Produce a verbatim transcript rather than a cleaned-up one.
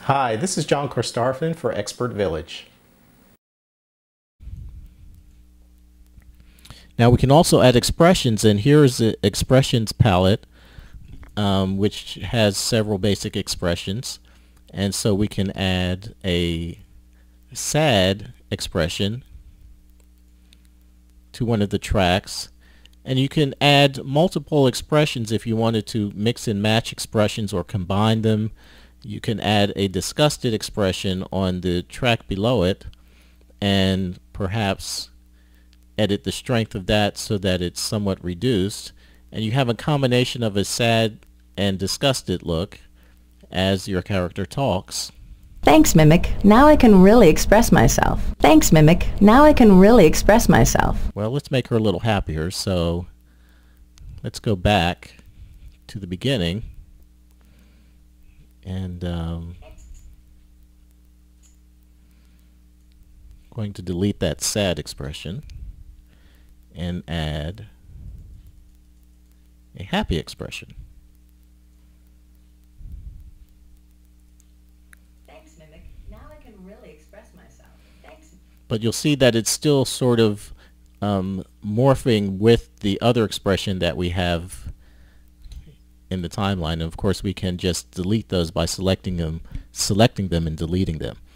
Hi, this is John Carstarphen for Expert Village. Now we can also add expressions, and here's the expressions palette, um, which has several basic expressions. And so we can add a sad expression to one of the tracks. And you can add multiple expressions if you wanted to mix and match expressions or combine them. You can add a disgusted expression on the track below it and perhaps edit the strength of that so that it's somewhat reduced, and you have a combination of a sad and disgusted look as your character talks. Thanks, Mimic. Now I can really express myself. Thanks, Mimic. Now I can really express myself. Well, let's make her a little happier, so let's go back to the beginning and um, going to delete that sad expression and add a happy expression. Thanks, Mimic. Now I can really express myself. Thanks. But you'll see that it's still sort of um, morphing with the other expression that we have in the timeline. And of course we can just delete those by selecting them, selecting them and deleting them.